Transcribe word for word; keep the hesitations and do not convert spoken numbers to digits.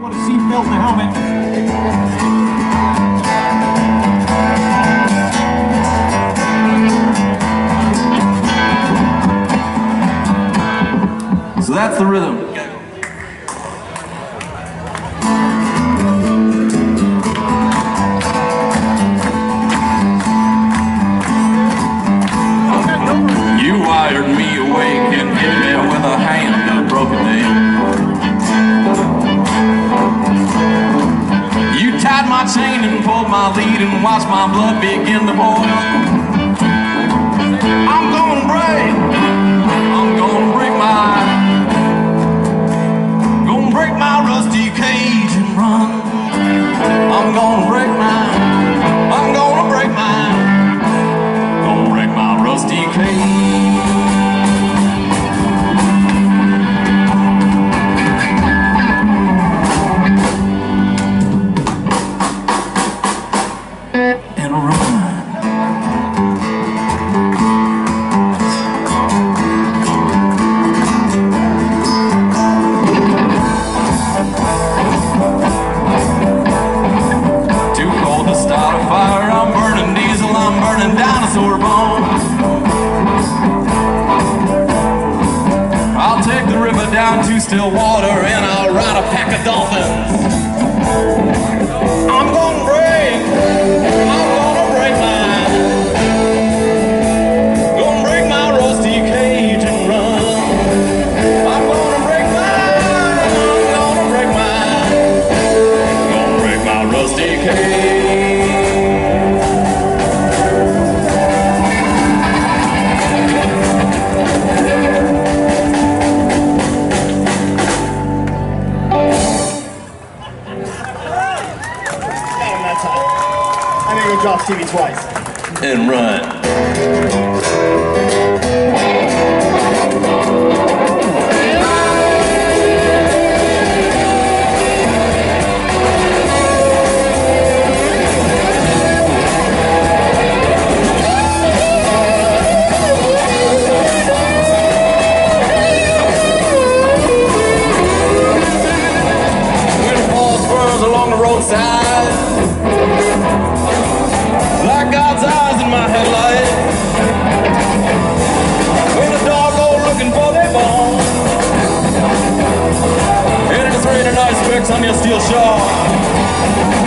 Put a seatbelt and a helmet. So that's the rhythm. You wired me awake and hit me with a hand and a broken nail. You tied my chain and pulled my lead and watched my blood begin to boil. I'm gonna break, I'm gonna break my, gonna break my rusty cage and run. I'm gonna break my, I'm gonna break my, gonna break my rusty cage. Down to still water and I'll ride a pack of dolphins. I'm gonna break, I'm gonna break my, gonna break my rusty cage and run. I'm gonna break my, I'm gonna break my, gonna break my rusty cage. I'm gonna go drop Stevie twice. And run. Winter fall spurs along the roadside, like God's eyes in my headlight. When the dog go looking for their bone, and it's raining ice picks on your steel shawl.